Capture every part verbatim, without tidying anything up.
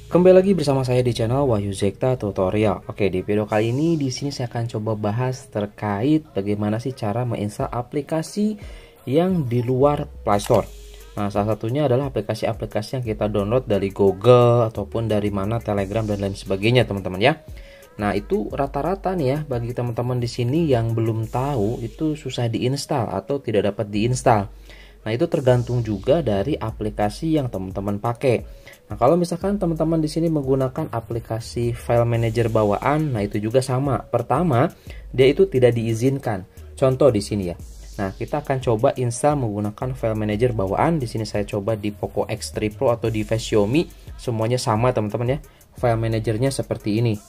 Kembali lagi bersama saya di channel Wahyu Zekta Tutorial. Oke, di video kali ini di sini saya akan coba bahas terkait bagaimana sih cara menginstal aplikasi yang di luar Play Store. Nah, salah satunya adalah aplikasi-aplikasi yang kita download dari Google ataupun dari mana Telegram dan lain sebagainya, teman-teman ya. Nah, itu rata-rata nih ya bagi teman-teman di sini yang belum tahu itu susah diinstal atau tidak dapat diinstal. Nah, itu tergantung juga dari aplikasi yang teman-teman pakai. Nah, kalau misalkan teman-teman di sini menggunakan aplikasi file manager bawaan, nah itu juga sama. Pertama, dia itu tidak diizinkan. Contoh di sini ya. Nah, kita akan coba install menggunakan file manager bawaan. Di sini saya coba di Poco X tiga Pro atau device Xiaomi, semuanya sama teman-teman ya. File manajernya seperti ini.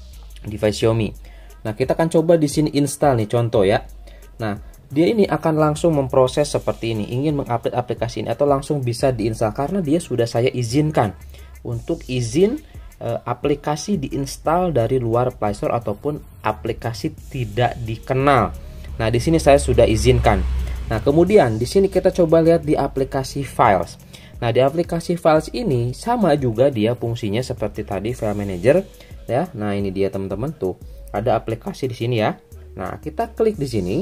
Device Xiaomi. Nah, kita akan coba di sini install nih contoh ya. Nah, dia ini akan langsung memproses seperti ini, ingin mengupdate aplikasi ini atau langsung bisa diinstal karena dia sudah saya izinkan untuk izin e, aplikasi diinstal dari luar Play Store ataupun aplikasi tidak dikenal. Nah, di sini saya sudah izinkan. Nah, kemudian di sini kita coba lihat di aplikasi Files. Nah, di aplikasi Files ini sama juga dia fungsinya seperti tadi file manager ya. Nah, ini dia teman-teman tuh. Ada aplikasi di sini ya. Nah, kita klik di sini.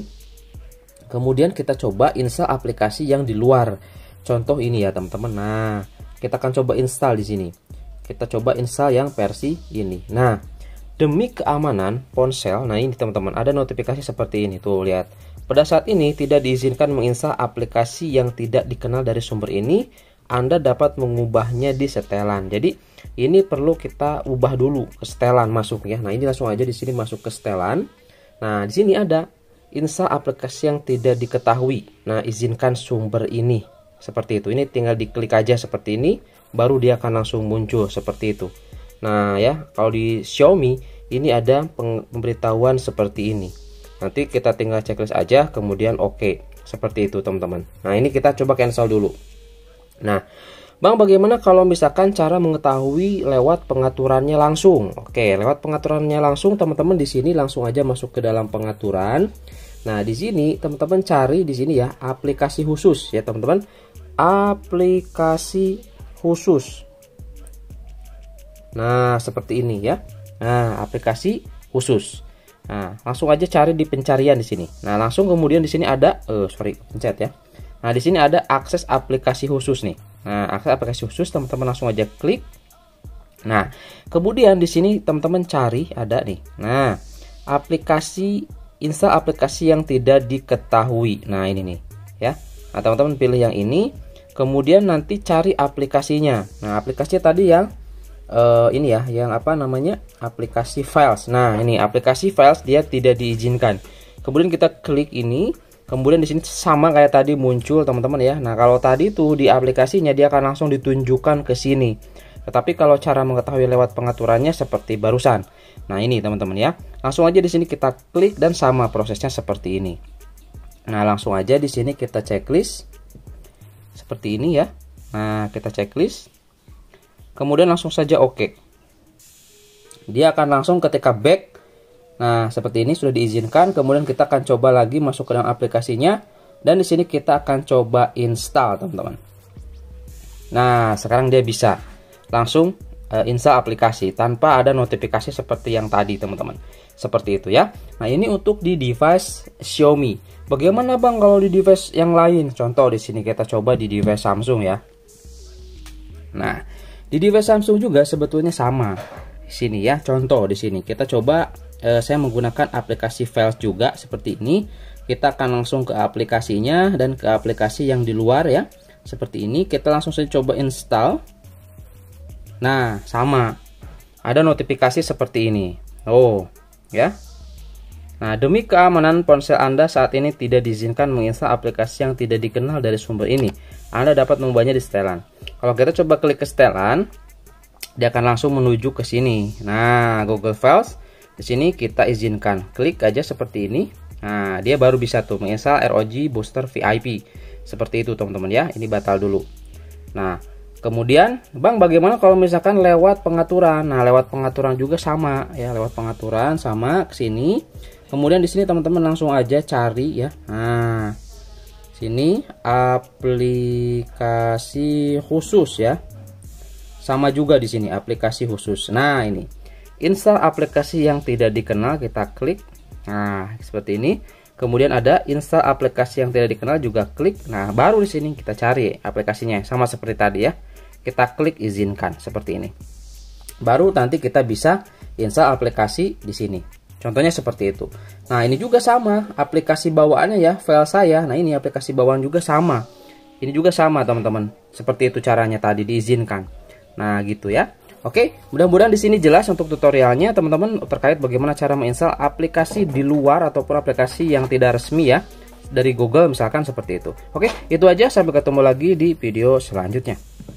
Kemudian kita coba install aplikasi yang di luar. Contoh ini ya teman-teman. Nah, kita akan coba install di sini. Kita coba install yang versi ini. Nah, demi keamanan ponsel, nah ini teman-teman ada notifikasi seperti ini tuh lihat. Pada saat ini tidak diizinkan menginstal aplikasi yang tidak dikenal dari sumber ini. Anda dapat mengubahnya di setelan. Jadi ini perlu kita ubah dulu ke setelan masuk ya. Nah, ini langsung aja di sini masuk ke setelan. Nah, di sini ada install aplikasi yang tidak diketahui. Nah, izinkan sumber ini. Seperti itu. Ini tinggal diklik aja seperti ini, baru dia akan langsung muncul seperti itu. Nah, ya, kalau di Xiaomi ini ada pemberitahuan seperti ini. Nanti kita tinggal checklist aja, kemudian oke. Okay. Seperti itu, teman-teman. Nah, ini kita coba cancel dulu. Nah, Bang, bagaimana kalau misalkan cara mengetahui lewat pengaturannya langsung? Oke, lewat pengaturannya langsung, teman-teman di sini langsung aja masuk ke dalam pengaturan. Nah, di sini teman-teman cari di sini ya aplikasi khusus ya teman-teman, aplikasi khusus. Nah, seperti ini ya. Nah, aplikasi khusus. Nah, langsung aja cari di pencarian di sini. Nah, langsung kemudian di sini ada, eh sorry, pencet ya. Nah, di sini ada akses aplikasi khusus nih. Nah, akses aplikasi khusus teman-teman langsung aja klik. Nah, kemudian di sini teman-teman cari ada nih. Nah, aplikasi install aplikasi yang tidak diketahui. Nah, ini nih ya. Nah, teman-teman pilih yang ini. Kemudian nanti cari aplikasinya. Nah, aplikasinya tadi yang uh, ini ya, yang apa namanya? Aplikasi Files. Nah, ini aplikasi Files dia tidak diizinkan. Kemudian kita klik ini. Kemudian di sini sama kayak tadi muncul teman-teman ya. Nah, kalau tadi tuh di aplikasinya dia akan langsung ditunjukkan ke sini. Tetapi kalau cara mengetahui lewat pengaturannya seperti barusan. Nah, ini teman-teman ya. Langsung aja di sini kita klik dan sama prosesnya seperti ini. Nah, langsung aja di sini kita checklist seperti ini ya. Nah, kita checklist. Kemudian langsung saja oke. Dia akan langsung ketika back. Nah, seperti ini sudah diizinkan. Kemudian kita akan coba lagi masuk ke dalam aplikasinya dan di sini kita akan coba install, teman-teman. Nah, sekarang dia bisa langsung uh, install aplikasi tanpa ada notifikasi seperti yang tadi, teman-teman. Seperti itu ya. Nah, ini untuk di device Xiaomi. Bagaimana Bang kalau di device yang lain? Contoh di sini kita coba di device Samsung ya. Nah, di device Samsung juga sebetulnya sama. Di sini ya, contoh di sini kita coba eh, saya menggunakan aplikasi Files juga seperti ini. Kita akan langsung ke aplikasinya dan ke aplikasi yang di luar ya. Seperti ini, kita langsung saja coba install. Nah, sama. Ada notifikasi seperti ini. Oh, ya. Nah, demi keamanan ponsel Anda saat ini tidak diizinkan menginstal aplikasi yang tidak dikenal dari sumber ini. Anda dapat mengubahnya di setelan. Kalau kita coba klik ke setelan, dia akan langsung menuju ke sini. Nah, Google Files di sini kita izinkan. Klik aja seperti ini. Nah, dia baru bisa tuh menginstal R O G Booster V I P. Seperti itu, teman-teman ya. Ini batal dulu. Nah, kemudian, Bang, bagaimana kalau misalkan lewat pengaturan? Nah, lewat pengaturan juga sama ya, lewat pengaturan sama ke sini. Kemudian di sini teman-teman langsung aja cari ya. Nah, sini aplikasi khusus ya. sama juga di sini aplikasi khusus. Nah, ini install aplikasi yang tidak dikenal, kita klik. Nah, seperti ini. Kemudian ada install aplikasi yang tidak dikenal, juga klik. Nah, baru di sini kita cari aplikasinya, sama seperti tadi ya. Kita klik izinkan seperti ini. Baru nanti kita bisa install aplikasi di sini. Contohnya seperti itu. Nah, ini juga sama aplikasi bawaannya ya, file saya. Nah, ini aplikasi bawaan juga sama. Ini juga sama teman-teman. Seperti itu caranya tadi, diizinkan. Nah, gitu ya. Oke, mudah-mudahan di sini jelas untuk tutorialnya teman-teman terkait bagaimana cara menginstal aplikasi di luar ataupun aplikasi yang tidak resmi ya dari Google misalkan seperti itu. Oke, itu aja, sampai ketemu lagi di video selanjutnya.